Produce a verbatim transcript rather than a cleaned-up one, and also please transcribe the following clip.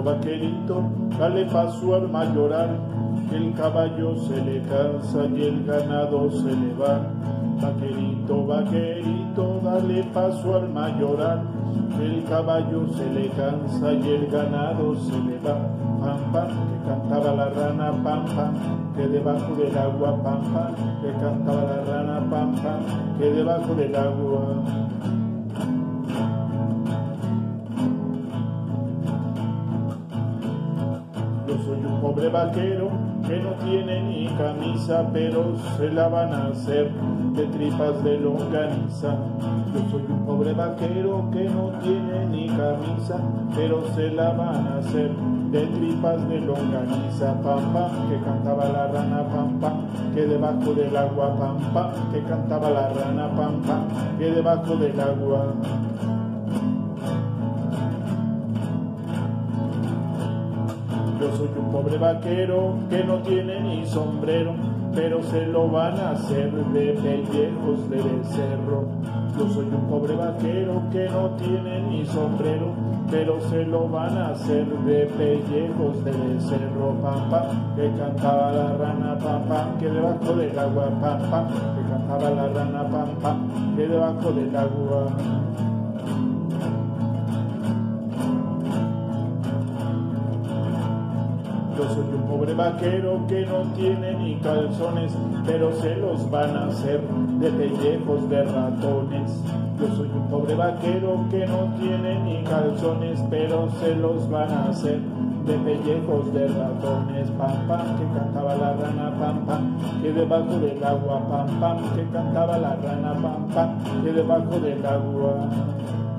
vaquerito, dale paso al mayoral, el caballo se le cansa y el ganado se le va. Vaquerito, vaquerito, dale paso al mayoral, el caballo se le cansa y el ganado se le va. Pam, pam, que cantaba la rana, pam, pam, que debajo del agua, pam, pam, que cantaba la rana, pam, pam, que debajo del agua. Yo soy un pobre vaquero que no tiene ni camisa, pero se la van a hacer de tripas de longaniza. Yo soy un pobre vaquero que no tiene ni camisa, pero se la van a hacer de tripas de longaniza. Pam, pam, que cantaba la rana, pam, pam, que debajo del agua, pam, pam, que cantaba la rana, pam, pam, que debajo del agua. Yo soy un pobre vaquero que no tiene ni sombrero, pero se lo van a hacer de pellejos de becerro. Yo soy un pobre vaquero que no tiene ni sombrero, pero se lo van a hacer de pellejos de becerro. Pam, pam, que cantaba la rana, pam, pam, que debajo del agua, pam, pam, que cantaba la rana, pam, pam, que debajo del agua. Yo soy un pobre vaquero que no tiene ni calzones, pero se los van a hacer de pellejos de ratones. Yo soy un pobre vaquero que no tiene ni calzones, pero se los van a hacer de pellejos de ratones. Pam, pam, que cantaba la rana, pam, pam, que debajo del agua, pam, pam, que cantaba la rana, pam, pam, que debajo del agua.